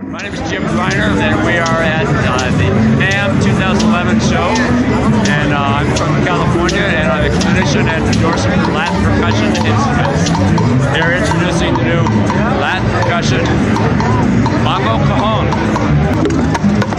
My name is Jim Greiner, and we are at the NAMM 2011 show. And I'm from California, and I'm a clinician and endorser for Latin percussion instruments. They're introducing the new Latin percussion bongo cajon.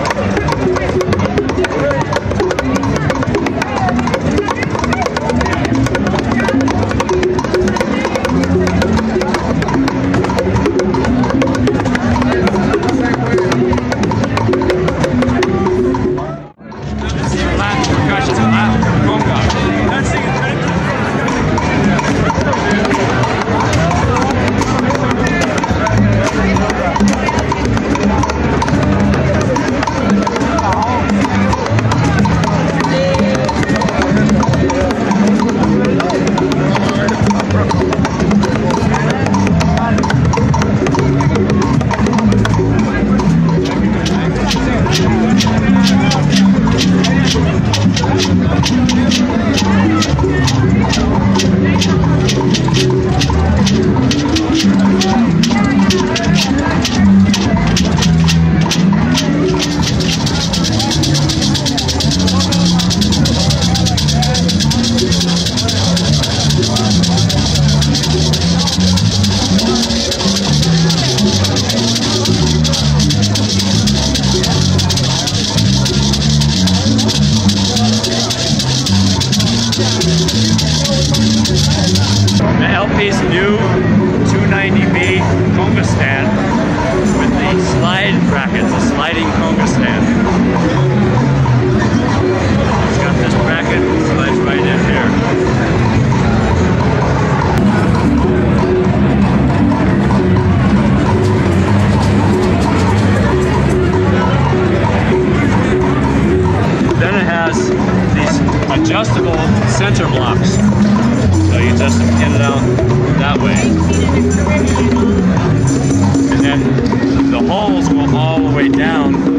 The LP's new 290B conga stand with the slide brackets, a sliding conga stand. It's got this bracket, slides right in here. Then it has these adjustable center blocks. So you just get it out that way. And then the holes go all the way down